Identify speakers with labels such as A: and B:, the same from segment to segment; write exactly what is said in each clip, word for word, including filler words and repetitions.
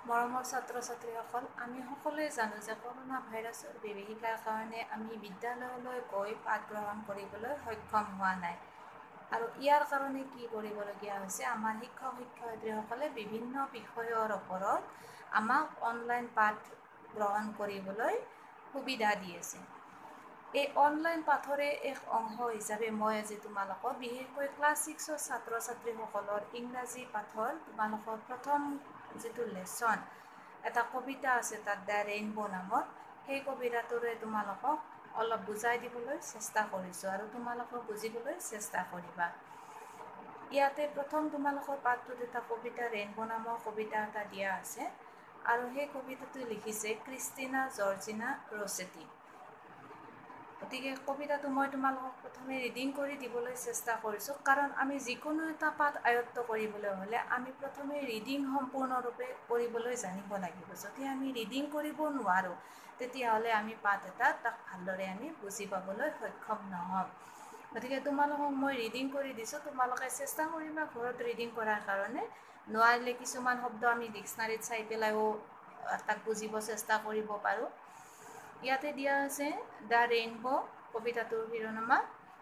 A: মৰমৰ ছাত্ৰ ছাত্ৰীসকল, আমি সকলোৱে জানো যে কৰোণা ভাইৰাছৰ বিভীষিকাৰ কাৰণে আমি বিদ্যালয়লৈ গৈ পাঠ গ্ৰহণ কৰিবলৈ সক্ষম হোৱা নাই। আৰু ইয়াৰ কাৰণে কি কৰিবলগীয়া হৈছে, আমাৰ শিক্ষক শিক্ষয়িত্ৰীসকলে বিভিন্ন বিষয়ৰ ওপৰত আমাক অনলাইন পাঠ গ্ৰহণ কৰিবলৈ সুবিধা দি আছে। এই অনলাইন পাঠৰে এক অংশ হিচাপে মই আজি তোমালোকক বিশেষকৈ ক্লাছ ছিক্সৰ ছাত্ৰ ছাত্ৰীসকলৰ ইংৰাজী পাঠৰ তোমালোকৰ প্ৰথম যিটো লেচন, এটা কবিতা আছে তাত দ্য ৰেইনবো নামৰ, সেই কবিতাটোৰে তোমালোকক অলপ বুজাই দিবলৈ চেষ্টা কৰিছোঁ আৰু তোমালোকক বুজিবলৈ চেষ্টা কৰিবা। ইয়াতে প্ৰথম তোমালোকৰ পাঠটোত এটা কবিতা ৰেইনবো নামৰ কবিতা এটা দিয়া আছে আৰু সেই কবিতাটো লিখিছে ক্ৰিষ্টিনা জৰ্জিনা ৰছেটি। গতিকে কবিতাটো মই তোমালোকক প্ৰথমে ৰিডিং কৰি দিবলৈ চেষ্টা কৰিছোঁ, কাৰণ আমি যিকোনো এটা পাঠ আয়ত্ত কৰিবলৈ হ'লে আমি প্ৰথমে ৰিডিং সম্পূৰ্ণৰূপে কৰিবলৈ জানিব লাগিব। যদি আমি ৰিডিং কৰিব নোৱাৰোঁ তেতিয়াহ'লে আমি পাঠ এটা তাক ভালদৰে আমি বুজি পাবলৈ সক্ষম নহ'ম। গতিকে তোমালোকক মই ৰিডিং কৰি দিছোঁ, তোমালোকে চেষ্টা কৰিবা ঘৰত ৰিডিং কৰাৰ কাৰণে। নোৱাৰিলে কিছুমান শব্দ আমি ডিক্সনাৰীত চাই পেলাইও তাক বুজিব চেষ্টা কৰিব পাৰোঁ। ইয়াতে দিয়া আছে দ্য ৰেইনবো কবিতাটোৰ শিৰোনামা,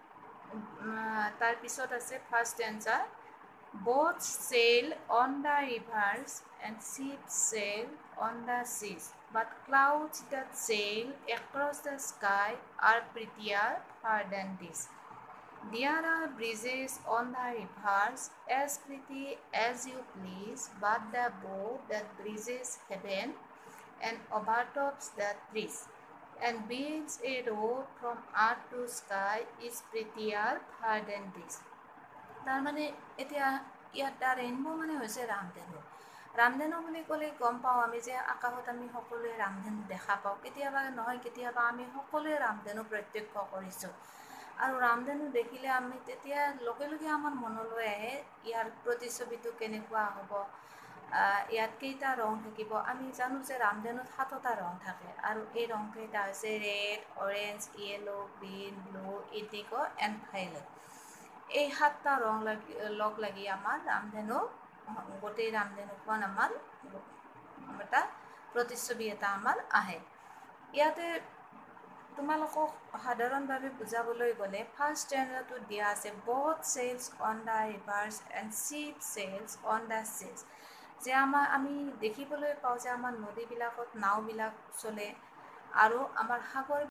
A: তাৰপিছত আছে first answer, boats sail on the rivers and ships sail on the seas, but clouds that sail across the sky are prettier far than this. There are bridges on the rivers as pretty as you please, but the boat that bridges heaven and overtops the trees and builds a road from earth to sky is prettier far than this. তাৰমানে এতিয়া ইয়াত the rainbow মানে হৈছে ৰামধেনু। ৰামধেনু বুলি ক'লে গম পাওঁ আমি যে আকাশত আমি সকলোৱে ৰামধেনু দেখা পাওঁ, কেতিয়াবা নহয় কেতিয়াবা আমি সকলোৱে ৰামধেনু প্ৰত্যক্ষ কৰিছোঁ। আৰু ৰামধেনু দেখিলে আমি তেতিয়া লগে লগে আমাৰ মনলৈ আহে ইয়াৰ প্ৰতিচ্ছবিটো কেনেকুৱা হ'ব, ইয়াত কেইটা ৰং থাকিব। আমি জানো যে ৰামধেনুত সাতটা ৰং থাকে আৰু এই ৰংকেইটা হৈছে red, orange, yellow, green, blue, indigo and violet. এই সাতটা ৰং লাগি লগ লাগি আমাৰ ৰামধেনু, গোটেই ৰামধেনুখন আমাৰ এটা প্ৰতিচ্ছবি এটা আমাৰ আহে। ইয়াতে তোমালোকক সাধাৰণভাৱে বুজাবলৈ গ'লে ফাৰ্ষ্ট ষ্টেণ্ডাৰটোত দিয়া আছে boat sails on the rivers and ship sails on the seas, যে আমাৰ আমি দেখিবলৈ পাওঁ যে আমাৰ নদীবিলাকত নাওবিলাক চলে আৰু আমাৰ সাগৰ